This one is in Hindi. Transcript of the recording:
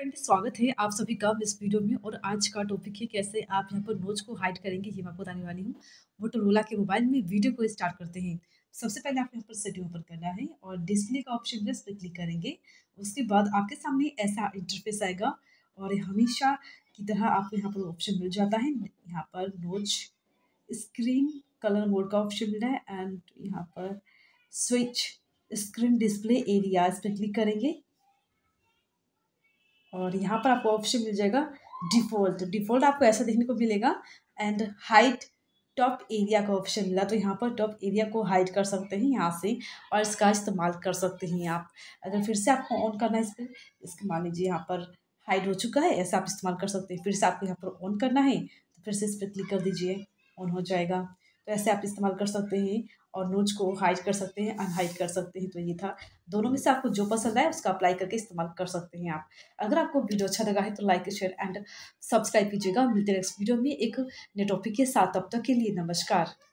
फ्रेंड, स्वागत है आप सभी का इस वीडियो में। और आज का टॉपिक है कैसे आप यहाँ पर नोट्स को हाइड करेंगे, ये मैं आपको बताने वाली हूँ। मोटोरोला के मोबाइल में वीडियो को स्टार्ट करते हैं। सबसे पहले आपको यहाँ पर सेटिंग ओपन करना है और डिस्प्ले का ऑप्शन है, इस पर क्लिक करेंगे। उसके बाद आपके सामने ऐसा इंटरफेस आएगा और हमेशा की तरह आपको यहाँ पर ऑप्शन मिल जाता है। यहाँ पर नोच स्क्रीन कलर मोड का ऑप्शन मिला है एंड यहाँ पर स्विच स्क्रीन डिस्प्ले एरिया, इस पर क्लिक करेंगे और यहाँ पर आपको ऑप्शन मिल जाएगा डिफ़ॉल्ट। डिफ़ॉल्ट आपको ऐसा देखने को मिलेगा एंड हाइड टॉप एरिया का ऑप्शन मिला, तो यहाँ पर टॉप एरिया को हाइड कर सकते हैं यहाँ से और इसका इस्तेमाल कर सकते हैं आप। अगर फिर से आपको ऑन करना है इस पर, इसके मान लीजिए यहाँ पर हाइड हो चुका है, ऐसा आप इस्तेमाल कर सकते हैं। फिर से आपको यहाँ पर ऑन करना है तो फिर से इस पर क्लिक कर दीजिए, ऑन हो जाएगा। तो ऐसे आप इस्तेमाल कर सकते हैं और नोट्स को हाइड कर सकते हैं, अनहाइड कर सकते हैं। तो ये था, दोनों में से आपको जो पसंद आए उसका अप्लाई करके इस्तेमाल कर सकते हैं आप। अगर आपको वीडियो अच्छा लगा है तो लाइक शेयर एंड सब्सक्राइब कीजिएगा। मिलते हैं नेक्स्ट वीडियो में एक नए टॉपिक के साथ। तब तक के लिए नमस्कार।